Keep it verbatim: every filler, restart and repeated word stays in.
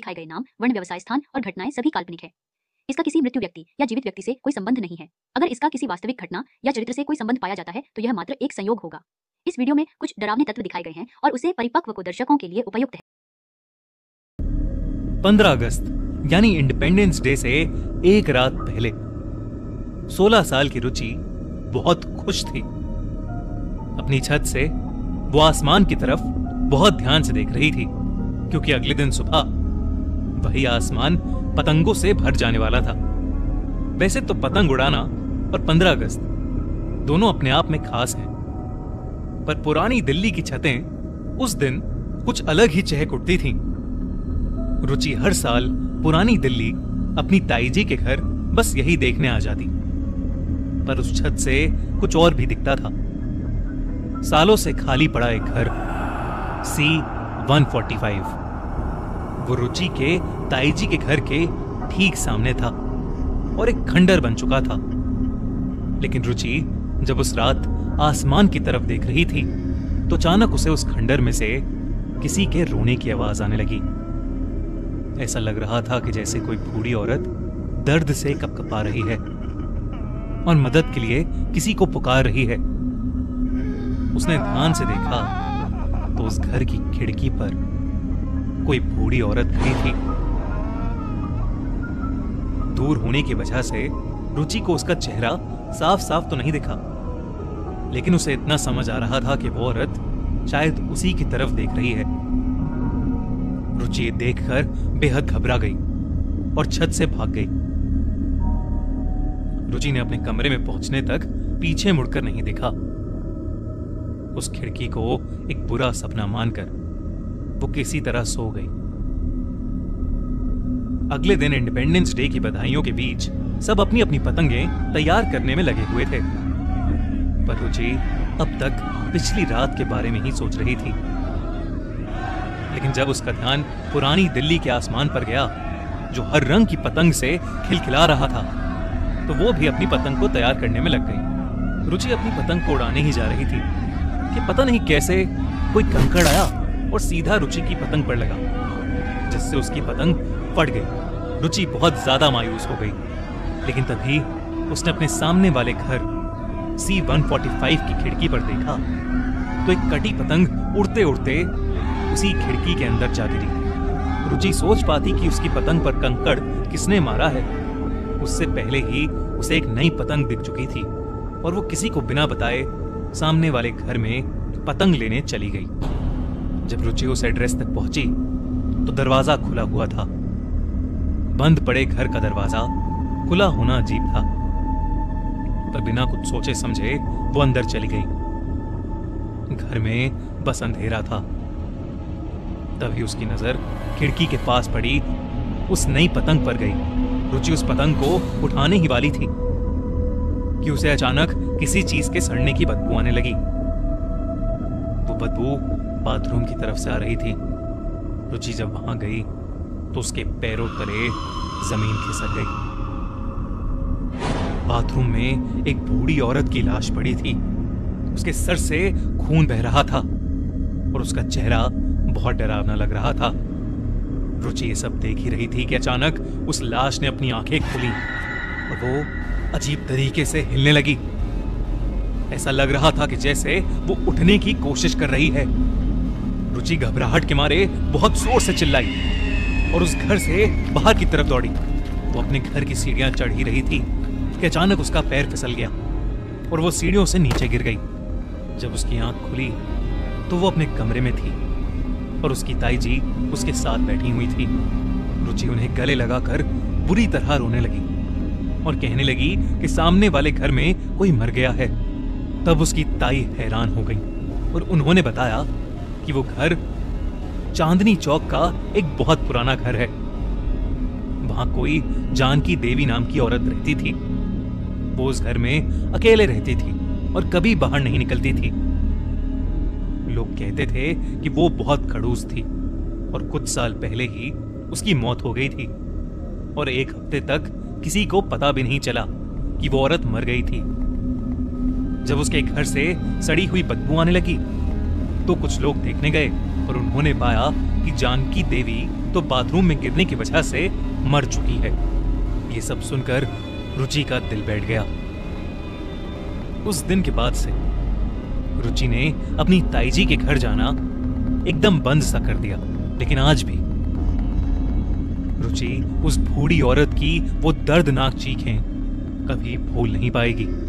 दिखाए गए नाम, वर्ण, व्यवसाय स्थान और घटनाएं सभी काल्पनिक है। इसका किसी मृत्यु व्यक्ति या जीवित व्यक्ति से कोई संबंध नहीं है। अगर इसका किसी वास्तविक घटना या चरित्र से कोई संबंध पाया जाता है तो यह मात्र एक संयोग होगा। इस वीडियो में कुछ डरावने तत्व दिखाए गए हैं और उसे परिपक्व को दर्शकों के लिए उपयुक्त है। पंद्रह अगस्त यानी इंडिपेंडेंस डे से एक रात पहले सोलह साल की रुचि बहुत खुश थी। अपनी छत से वो आसमान की तरफ बहुत ध्यान से देख रही थी, क्योंकि अगले दिन सुबह वही आसमान पतंगों से भर जाने वाला था। वैसे तो पतंग उड़ाना और पंद्रह अगस्त दोनों अपने आप में खास हैं, पर पुरानी दिल्ली की छतें उस दिन कुछ अलग ही चहक उठती थीं। रुचि हर साल पुरानी दिल्ली अपनी ताई जी के घर बस यही देखने आ जाती, पर उस छत से कुछ और भी दिखता था। सालों से खाली पड़ा एक घर, सी वन फोर्टी फाइव, वो रुचि के ताई जी के घर के ठीक सामने था और एक खंडर बन चुका था। लेकिन रुचि जब उस रात आसमान की तरफ देख रही थी तो अचानक उसे उस खंडर में से किसी के रोने की आवाज आने लगी। ऐसा लग रहा था कि जैसे कोई बूढ़ी औरत दर्द से कपकपा रही है और मदद के लिए किसी को पुकार रही है। उसने ध्यान से देखा तो उस घर की खिड़की पर कोई बूढ़ी औरत खड़ी थी। दूर होने की वजह से रुचि को उसका चेहरा साफ साफ तो नहीं दिखा, लेकिन उसे इतना समझ आ रहा था कि वो औरत शायद उसी की तरफ देख रही है। रुचि ये देखकर बेहद घबरा गई और छत से भाग गई। रुचि ने अपने कमरे में पहुंचने तक पीछे मुड़कर नहीं देखा। उस खिड़की को एक बुरा सपना मानकर वो किसी तरह सो गई। अगले दिन इंडिपेंडेंस डे की बधाइयों के बीच सब अपनी अपनी पतंगें तैयार करने में लगे हुए थे, पर रुचि अब तक पिछली रात के बारे में ही सोच रही थी। लेकिन जब उसका ध्यान पुरानी दिल्ली के आसमान पर गया, जो हर रंग की पतंग से खिलखिला रहा था, तो वो भी अपनी पतंग को तैयार करने में लग गई। रुचि अपनी पतंग को उड़ाने ही जा रही थी कि पता नहीं कैसे कोई कंकड़ आया और सीधा रुचि की पतंग पर लगा, जिससे उसकी पतंग फट गई। रुचि बहुत ज्यादा मायूस हो गई, लेकिन तभी उसने अपने सामने वाले घर सी वन फोर्टी फाइव की खिड़की पर देखा तो एक कटी पतंग उड़ते उड़ते उसी खिड़की के अंदर जा गिरी। रुचि सोच पाती कि उसकी पतंग पर कंकड़ किसने मारा है। उससे पहले ही उसे एक नई पतंग दिख चुकी थी और वो किसी को बिना बताए सामने वाले घर में पतंग लेने चली गई। जब रुचि उस एड्रेस तक पहुंची तो दरवाजा खुला हुआ था। बंद पड़े घर का दरवाजा खुला होना अजीब था, पर बिना कुछ सोचे समझे वो अंदर चली गई। घर में बस अंधेरा था। तभी उसकी नजर खिड़की के पास पड़ी उस नई पतंग पर गई। रुचि उस पतंग को उठाने ही वाली थी कि उसे अचानक किसी चीज के सड़ने की बदबू आने लगी। वो बदबू बाथरूम की तरफ से आ रही थी। रुचि जब वहां गई तो उसके पैरों तले जमीन खिसक गई। बाथरूम में एक बूढ़ी औरत की लाश पड़ी थी। उसके सर से खून बह रहा था और उसका चेहरा बहुत डरावना लग रहा था। रुचि ये सब देख ही रही थी कि अचानक उस लाश ने अपनी आंखें खोली और वो अजीब तरीके से हिलने लगी। ऐसा लग रहा था कि जैसे वो उठने की कोशिश कर रही है। रुचि घबराहट के मारे बहुत जोर से चिल्लाई और उस घर से बाहर की तरफ दौड़ी। वो अपने घर की सीढ़ियां चढ़ ही रही थी कि अचानक उसका पैर फिसल गया और वो सीढ़ियों से नीचे गिर गई। जब उसकी आंख खुली तो वो अपने कमरे में थी और उसकी ताई जी उसके साथ बैठी हुई थी। रुचि उन्हें गले लगाकर बुरी तरह रोने लगी और कहने लगी कि सामने वाले घर में कोई मर गया है। तब उसकी ताई हैरान हो गई और उन्होंने बताया कि वो घर चांदनी चौक का एक बहुत पुराना घर है। वहां कोई जानकी देवी नाम की औरत रहती थी। वो उस घर में अकेले रहती थी और कभी बाहर नहीं निकलती थी। लोग कहते थे कि वो बहुत खड़ूस थी और कुछ साल पहले ही उसकी मौत हो गई थी और एक हफ्ते तक किसी को पता भी नहीं चला कि वो औरत मर गई थी। जब उसके घर से सड़ी हुई बदबू आने लगी तो कुछ लोग देखने गए और उन्होंने पाया कि जानकी देवी तो बाथरूम में गिरने की वजह से मर चुकी है। ये सब सुनकर रुचि का दिल बैठ गया। उस दिन के बाद से रुचि ने अपनी ताईजी के घर जाना एकदम बंद सा कर दिया। लेकिन आज भी रुचि उस बूढ़ी औरत की वो दर्दनाक चीखें कभी भूल नहीं पाएगी।